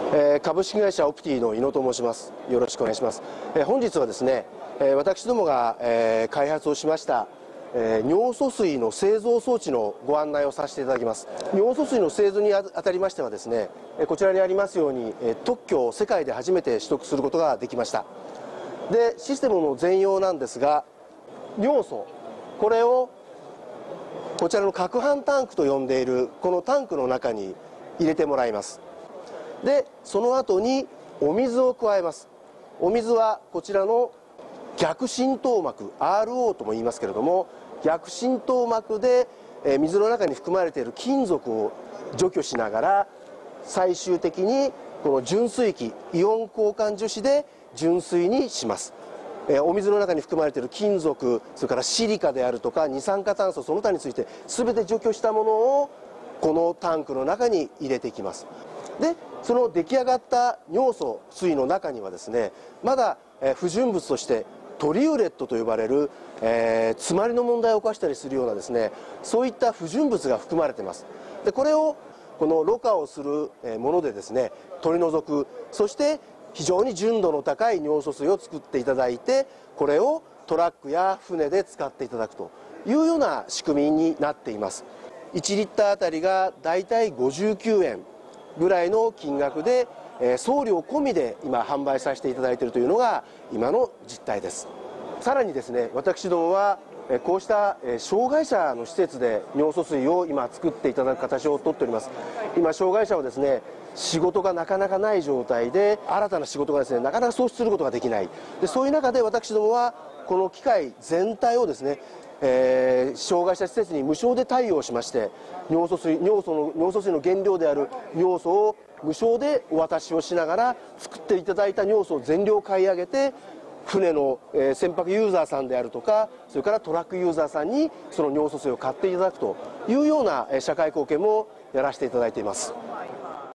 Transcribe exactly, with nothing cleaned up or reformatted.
えー、株式会社オプティの井野と申します。よろしくお願いします。えー、本日はですね、えー、私どもが、えー、開発をしました、えー、尿素水の製造装置のご案内をさせていただきます。尿素水の製造にあたりましてはですね、こちらにありますように、えー、特許を世界で初めて取得することができました。で、システムの全容なんですが、尿素、これをこちらの攪拌タンクと呼んでいるこのタンクの中に入れてもらいます。で、その後にお水を加えます。お水はこちらの逆浸透膜 アールオー とも言いますけれども、逆浸透膜で水の中に含まれている金属を除去しながら、最終的にこの純水器イオン交換樹脂で純水にします。お水の中に含まれている金属、それからシリカであるとか二酸化炭素、その他について全て除去したものをこのタンクの中に入れていきます。で、その出来上がった尿素水の中にはですね、まだ不純物としてトリウレットと呼ばれる、えー、詰まりの問題を起こしたりするようなですね、そういった不純物が含まれています。で、これをこのろ過をするものでですね、取り除く、そして非常に純度の高い尿素水を作っていただいて、これをトラックや船で使っていただくというような仕組みになっています。いちリッターあたりがだいたいごじゅうきゅうえんぐらいの金額で、えー、送料込みで今販売させていただいているというのが今の実態です。さらにですね、私どもはこうした障害者の施設で尿素水を今作っていただく形をとっております。今障害者はですね、仕事がなかなかない状態で、新たな仕事がですねなかなか創出することができない。で、そういう中で私どもはこの機械全体をですね、えー、障害者施設に無償で貸与をしまして、尿素水、尿素の尿素水の原料である尿素を無償でお渡しをしながら、作っていただいた尿素を全量買い上げて、船の、えー、船舶ユーザーさんであるとか、それからトラックユーザーさんにその尿素水を買っていただくというような、えー、社会貢献もやらせていただいています。